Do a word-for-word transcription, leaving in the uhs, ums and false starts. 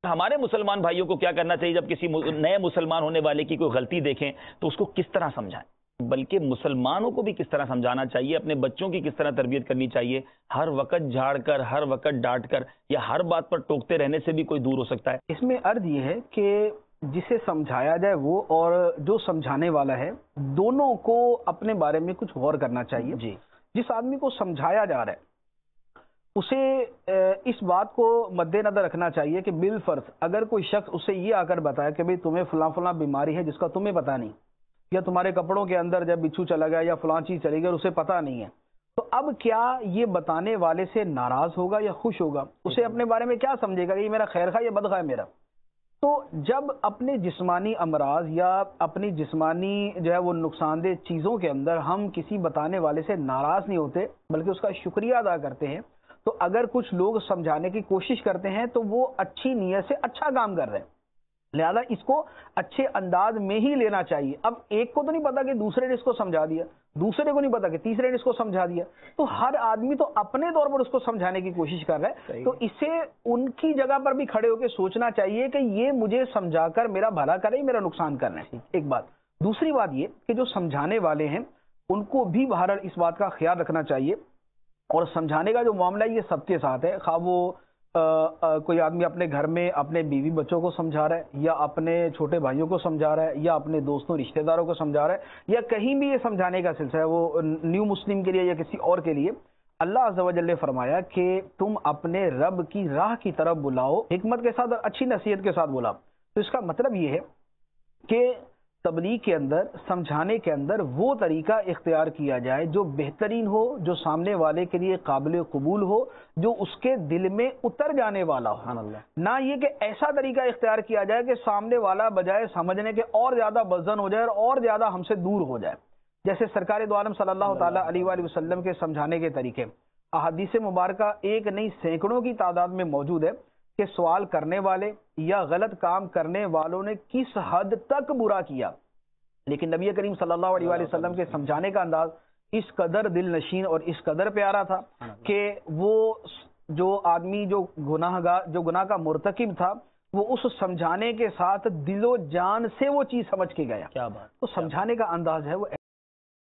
ہمارے مسلمان بھائیوں کو کیا کرنا چاہیے جب کسی نئے مسلمان ہونے والے کی کوئی غلطی دیکھیں تو اس کو کس طرح سمجھائیں، بلکہ مسلمانوں کو بھی کس طرح سمجھانا چاہیے، اپنے بچوں کی کس طرح تربیت کرنی چاہیے؟ ہر وقت جھاڑ کر، ہر وقت ڈانٹ کر یا ہر بات پر ٹوکتے رہنے سے بھی کوئی دور ہو سکتا ہے؟ اس میں عرض یہ ہے کہ جسے سمجھایا جائے وہ اور جو سمجھانے والا ہے دونوں کو اپنے بارے میں کچھ غور کرنا چاہیے. جی جس آدمی کو سمجھایا جا رہا ہے اسے اس بات کو مد نظر رکھنا چاہیے کہ بالفرض اگر کوئی شخص اسے یہ آ کر بتائے کہ بھئی تمہیں فلاں فلاں بیماری ہے جس کا تمہیں پتہ نہیں، یا تمہارے کپڑوں کے اندر جب بچھو چلا گیا یا فلاں چیز چلی گئی اور اسے پتہ نہیں ہے، تو اب کیا یہ بتانے والے سے ناراض ہوگا یا خوش ہوگا؟ اسے اپنے بارے میں کیا سمجھے گا کہ یہ میرا خیر خواہ یا بد خواہ ہے میرا؟ تو جب اپنے جسمانی امراض یا اپنی جسمانی جو ہے وہ نقصان دہ چیزوں کے اندر ہم کسی بتانے والے سے ناراض نہیں ہوتے بلکہ اس کا شکریہ ادا کرتے ہیں، تو اگر کچھ لوگ سمجھانے کی کوشش کرتے ہیں تو وہ اچھی نیت سے اچھا کام کر رہے ہیں، لہذا اس کو اچھے انداز میں ہی لینا چاہیے. اب ایک کو تو نہیں پتا کہ دوسرے نے اس کو سمجھا دیا، دوسرے کو نہیں پتا کہ تیسرے نے اس کو سمجھا دیا، تو ہر آدمی تو اپنے طور پر اس کو سمجھانے کی کوشش کر رہا ہے. تو اسے ان کی جگہ پر بھی کھڑے ہو کے سوچنا چاہیے کہ یہ مجھے سمجھا کر میرا بھلا کرے، میرا نقصان کر رہے ہیں. ایک بات. دوسری بات یہ کہ جو سمجھانے والے ہیں ان کو بھی بہرحال اس بات کا خیال رکھنا چاہیے، اور سمجھانے کا جو معاملہ ہے یہ سب کے ساتھ ہے، خواہ وہ آ, آ, کوئی آدمی اپنے گھر میں اپنے بیوی بچوں کو سمجھا رہا ہے، یا اپنے چھوٹے بھائیوں کو سمجھا رہا ہے، یا اپنے دوستوں رشتہ داروں کو سمجھا رہا ہے، یا کہیں بھی یہ سمجھانے کا سلسلہ ہے وہ نیو مسلم کے لیے یا کسی اور کے لیے. اللہ عز و جل نے فرمایا کہ تم اپنے رب کی راہ کی طرف بلاؤ، حکمت کے ساتھ اور اچھی نصیحت کے ساتھ بلاؤ. تو اس کا مطلب یہ ہے کہ تبلیغ کے اندر، سمجھانے کے اندر وہ طریقہ اختیار کیا جائے جو بہترین ہو، جو سامنے والے کے لیے قابل قبول ہو، جو اس کے دل میں اتر جانے والا ہو. نہ یہ کہ ایسا طریقہ اختیار کیا جائے کہ سامنے والا بجائے سمجھنے کے اور زیادہ بدظن ہو جائے اور اور زیادہ ہم سے دور ہو جائے. جیسے سرکار دو عالم صلی اللہ تعالیٰ علیہ وآلہ وسلم کے سمجھانے کے طریقے احادیث مبارکہ ایک نہیں سینکڑوں کی تعداد میں موجود ہے کہ سوال کرنے والے یا غلط کام کرنے والوں نے کس حد تک برا کیا، لیکن نبی کریم صلی اللہ علیہ وآلہ وسلم کے سمجھانے کا انداز اس قدر دل نشین اور اس قدر پیارا تھا کہ وہ جو آدمی جو گناہ گار جو گناہ کا مرتکب تھا وہ اس سمجھانے کے ساتھ دل و جان سے وہ چیز سمجھ کے گیا. کیا بات. تو سمجھانے کا انداز ہے وہ